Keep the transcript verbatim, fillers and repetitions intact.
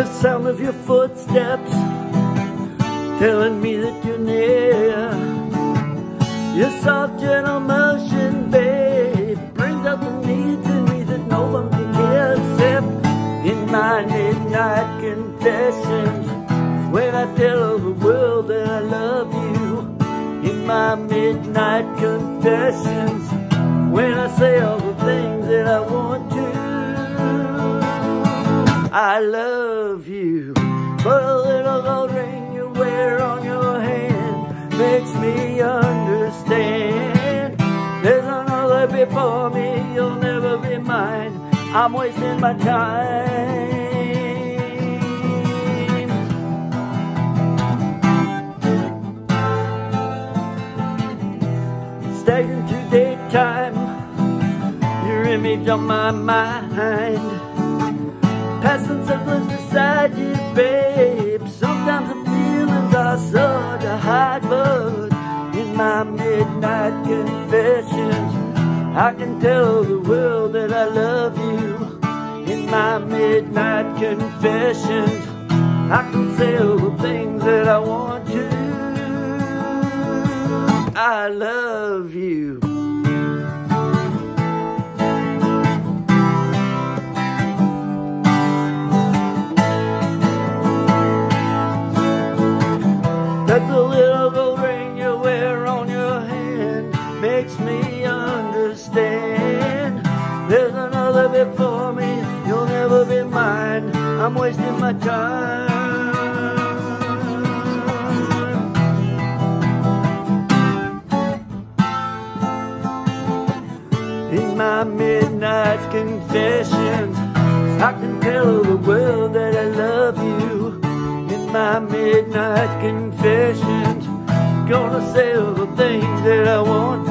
the sound of your footsteps telling me that you're near. Your soft, gentle motion, babe, brings out the needs in me that no one can hear except in my midnight confessions. When I tell the world that I love you, in my midnight confessions. When I say all the things that I want to, I love you. But a little gold ring you wear on your hand makes me understand. There's another before me, you'll never be mine. I'm wasting my time. Staggering through daytime, your image on my mind. Passing circles beside you, babe. Sometimes the feelings are so to hide, but in my midnight confessions, I can tell the world that I love you. In my midnight confessions, I can say all the things that I want to. I love you. That's a little gold ring you wear on your hand makes me understand. There's another before me, you'll never be mine. I'm wasting my time. In my midnight confessions, I can tell the world that I love you. In my midnight confessions, gonna say all the things that I want